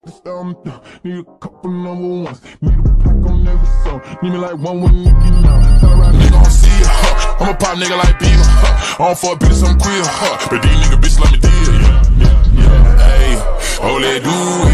Need a couple number ones. Need a pack on every song. Need me like one with Nicki now. Tell right nigga, don't see it, huh? I'm a pop nigga like Bieber, huh? I don't fuck bitches, I'm queer, huh? But these nigga bitches let me deal, yeah. Hey, oh, let do